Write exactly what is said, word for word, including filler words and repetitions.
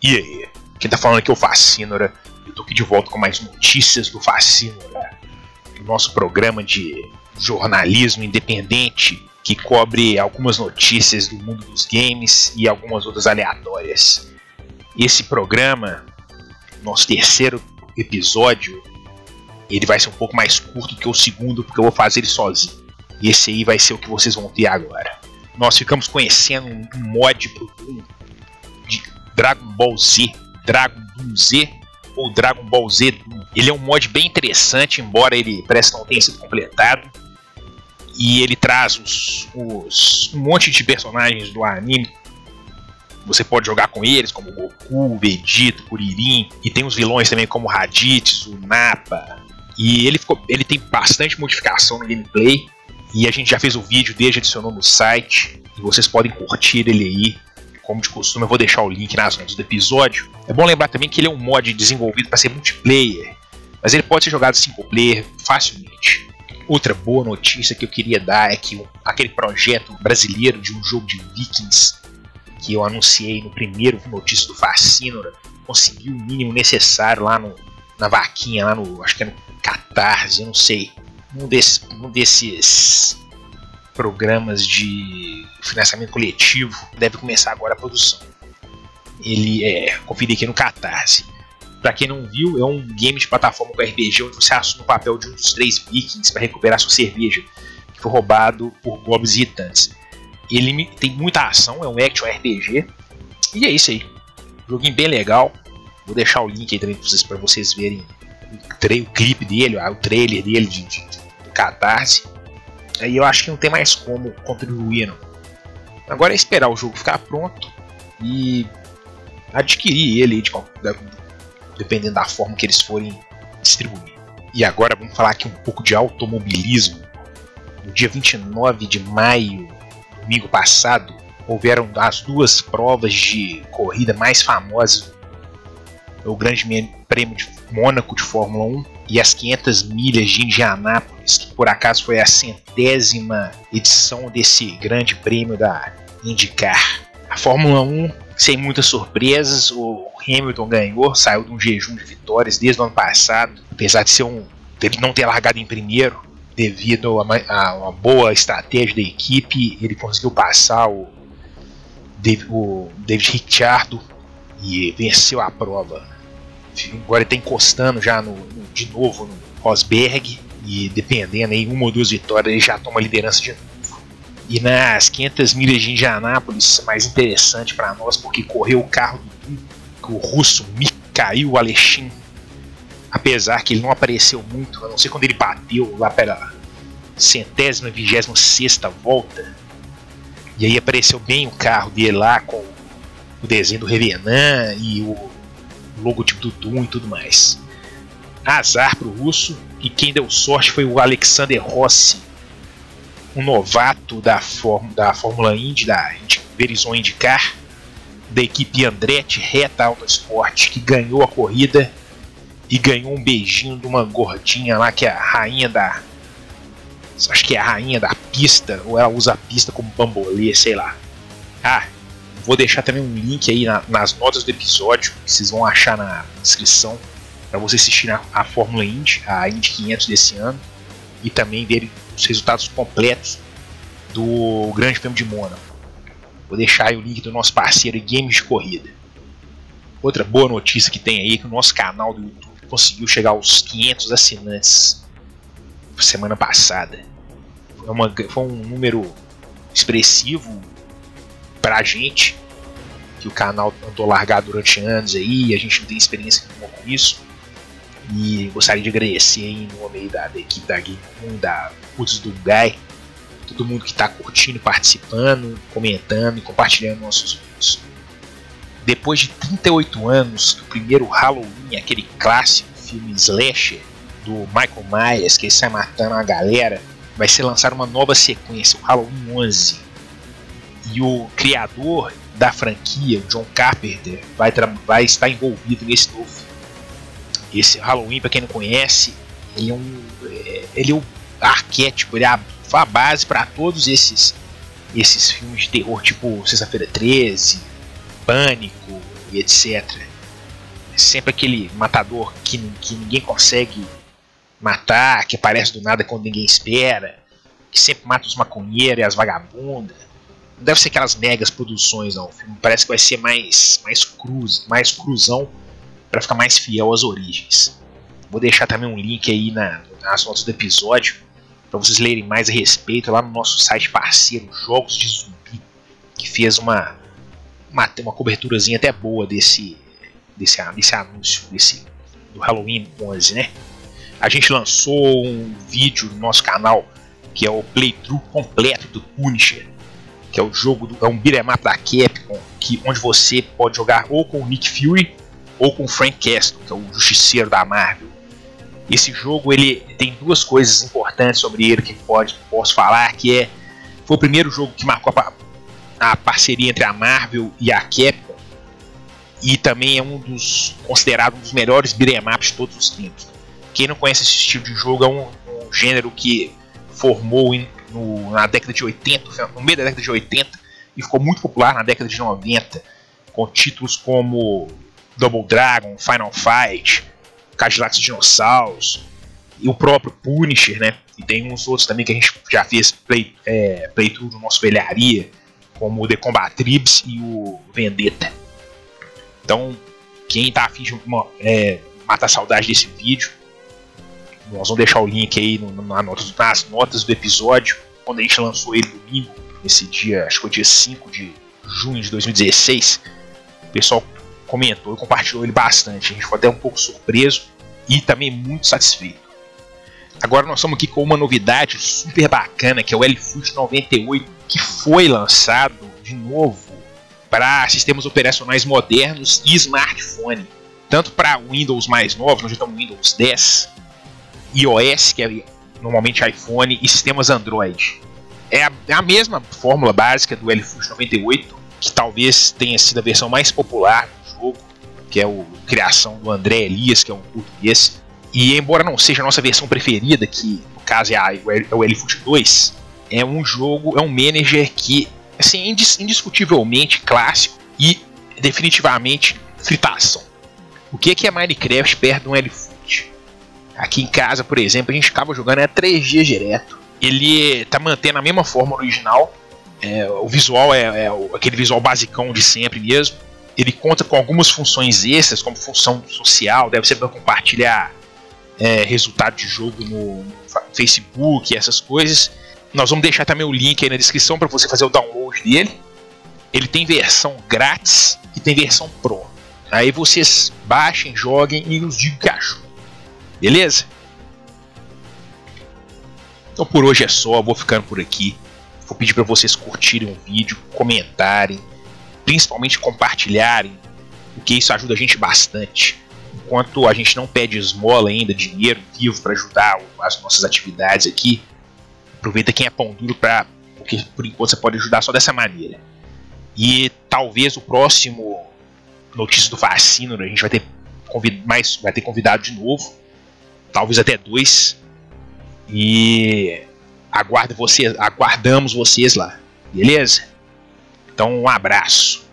E aí, quem tá falando aqui é o Facínora. Eu tô aqui de volta com mais notícias do Facínora, o nosso programa de jornalismo independente que cobre algumas notícias do mundo dos games e algumas outras aleatórias. Esse programa, nosso terceiro episódio, ele vai ser um pouco mais curto que o segundo, porque eu vou fazer ele sozinho. E esse aí vai ser o que vocês vão ter agora. Nós ficamos conhecendo um mod pro Doom de Dragon Ball Z, Dragon Doom Z ou Dragon Ball Z Doom. Ele é um mod bem interessante, embora ele parece que não tenha sido completado. E ele traz os, os, um monte de personagens do anime. Você pode jogar com eles, como Goku, Vegeta, Kuririn. E tem os vilões também como Raditz, Nappa. E ele, ficou, ele tem bastante modificação no gameplay. E a gente já fez o vídeo dele, já adicionou no site. E vocês podem curtir ele aí. Como de costume, eu vou deixar o link nas notas do episódio. É bom lembrar também que ele é um mod desenvolvido para ser multiplayer. Mas ele pode ser jogado single player facilmente. Outra boa notícia que eu queria dar é que aquele projeto brasileiro de um jogo de Vikings que eu anunciei no primeiro notícia do Facínora conseguiu o mínimo necessário lá no, na vaquinha, lá no, acho que é no Catarse, eu não sei, um desses, um desses programas de financiamento coletivo. Deve começar agora a produção. Ele é, conferi aqui no Catarse. Pra quem não viu, é um game de plataforma com R P G onde você assume o papel de um dos três vikings para recuperar sua cerveja que foi roubado por goblins irritantes. Ele tem muita ação, é um action R P G. E é isso aí. Joguinho bem legal. Vou deixar o link aí também para vocês, pra vocês verem o, o clipe dele, o trailer dele de, de, de, do Catarse. Aí eu acho que não tem mais como contribuir, não. Agora é esperar o jogo ficar pronto e adquirir ele de qualquer, dependendo da forma que eles forem distribuir. E agora vamos falar aqui um pouco de automobilismo. No dia vinte e nove de maio, domingo passado, houveram as duas provas de corrida mais famosas. O Grande Prêmio de Mônaco de Fórmula um e as quinhentas milhas de Indianápolis, que por acaso foi a centésima edição desse Grande Prêmio da IndyCar. A Fórmula um, sem muitas surpresas, o Hamilton ganhou, saiu de um jejum de vitórias desde o ano passado, apesar de ser um, ele não ter largado em primeiro, devido a uma, a uma boa estratégia da equipe. Ele conseguiu passar o, o David Ricciardo e venceu a prova. Agora ele está encostando já no, no, de novo no Rosberg, e dependendo aí uma ou duas vitórias ele já toma a liderança de novo. E nas quinhentas milhas de Indianápolis, mais interessante para nós, porque correu o carro do o russo Mikhail Aleshin. Apesar que ele não apareceu muito, a não ser quando ele bateu lá pela centésima, vigésima sexta volta. E aí apareceu bem o carro dele lá com o desenho do Revenant e o logotipo do Doom e tudo mais. Azar pro russo, e quem deu sorte foi o Alexander Rossi, um novato da, Fórmula, da Fórmula Indy, da Verizon IndyCar, da equipe Andretti Reta Autosport, que ganhou a corrida e ganhou um beijinho de uma gordinha lá que é a rainha da... acho que é a rainha da pista, ou ela usa a pista como bambolê, sei lá. Ah, vou deixar também um link aí na, nas notas do episódio, que vocês vão achar na descrição, para você assistir a, a Fórmula Indy, a Indy quinhentos desse ano, e também ver os resultados completos do Grande Prêmio de Mônaco. Vou deixar aí o link do nosso parceiro Games de Corrida. Outra boa notícia que tem aí é que o nosso canal do YouTube conseguiu chegar aos quinhentos assinantes semana passada. Foi, uma, foi um número expressivo pra gente, que o canal andou largado durante anos aí, a gente não tem experiência nenhuma com isso. E gostaria de agradecer em nome da, da equipe da Game um, da Putz do Guy, todo mundo que está curtindo, participando, comentando e compartilhando nossos vídeos. Depois de trinta e oito anos que o primeiro Halloween, aquele clássico filme slasher do Michael Myers, que ele sai matando a galera, vai ser lançada uma nova sequência, o Halloween onze. E o criador da franquia, o John Carpenter, vai, vai estar envolvido nesse novo filme. Esse Halloween, para quem não conhece, ele é um ele é o arquétipo, ele é a, a base para todos esses esses filmes de terror, tipo Sexta-feira treze, Pânico, e etcétera. É sempre aquele matador que, que ninguém consegue matar, que aparece do nada quando ninguém espera, que sempre mata os maconheiros e as vagabundas. Não deve ser aquelas megas produções, não. O filme parece que vai ser mais, mais cruz, mais cruzão, para ficar mais fiel às origens. Vou deixar também um link aí na, nas notas do episódio, para vocês lerem mais a respeito lá no nosso site parceiro, Jogos de Zumbi, que fez uma, uma, uma coberturazinha até boa desse, desse, desse anúncio desse, do Halloween onze, né? A gente lançou um vídeo no nosso canal, que é o playthrough completo do Punisher, que é o jogo do, é um beat'em up da Capcom, que, onde você pode jogar ou com o Nick Fury ou com o Frank Castle, que é o Justiceiro da Marvel. Esse jogo ele tem duas coisas importantes sobre ele que pode, posso falar, que é foi o primeiro jogo que marcou a, a parceria entre a Marvel e a Capcom, e também é um dos considerado um dos melhores beat'em ups de todos os tempos. Quem não conhece esse estilo de jogo, é um, um gênero que formou em, no, na década de oitenta, no meio da década de oitenta, e ficou muito popular na década de noventa, com títulos como Double Dragon, Final Fight, Cadillacs Dinossauros e o próprio Punisher, né? E tem uns outros também que a gente já fez play, é, playthrough no nosso velharia, como o The Combatribs e o Vendetta. Então, quem tá afim de uma, é, matar a saudade desse vídeo, nós vamos deixar o link aí no, na notas, nas notas do episódio, quando a gente lançou ele domingo, nesse dia, acho que foi dia cinco de junho de dois mil e dezesseis. O pessoal comentou e compartilhou ele bastante. A gente ficou até um pouco surpreso e também muito satisfeito. Agora nós estamos aqui com uma novidade super bacana, que é o L F U T noventa e oito, que foi lançado de novo para sistemas operacionais modernos e smartphone. Tanto para Windows mais novos, nós já estamos no Windows dez, iOS, que é normalmente iPhone, e sistemas Android. É a, é a mesma fórmula básica do L F U T noventa e oito, que talvez tenha sido a versão mais popular do jogo, que é a criação do André Elias, que é um português. E embora não seja a nossa versão preferida, que no caso é, a, é o L F U T dois, é um jogo, é um manager que assim, é indis, indiscutivelmente clássico e definitivamente fritação. O que é Minecraft perto de um L F U T? Aqui em casa, por exemplo, a gente acaba jogando há três dias direto. Ele tá mantendo a mesma forma original. É, o visual é, é aquele visual basicão de sempre mesmo. Ele conta com algumas funções extras, como função social, deve ser para compartilhar é, resultado de jogo no, no Facebook, essas coisas. Nós vamos deixar também o link aí na descrição para você fazer o download dele. Ele tem versão grátis e tem versão Pro. Aí vocês baixem, joguem e nos digam o que acham. Beleza? Então por hoje é só, vou ficando por aqui. Vou pedir para vocês curtirem o vídeo, comentarem, principalmente compartilharem, porque isso ajuda a gente bastante. Enquanto a gente não pede esmola ainda, dinheiro vivo para ajudar as nossas atividades aqui, aproveita quem é pão duro, pra, porque por enquanto você pode ajudar só dessa maneira. E talvez o próximo Notícias do Fascínio a gente vai ter, convid mais, vai ter convidado de novo, talvez até dois. E aguardo vocês, aguardamos vocês lá, beleza? Então um abraço.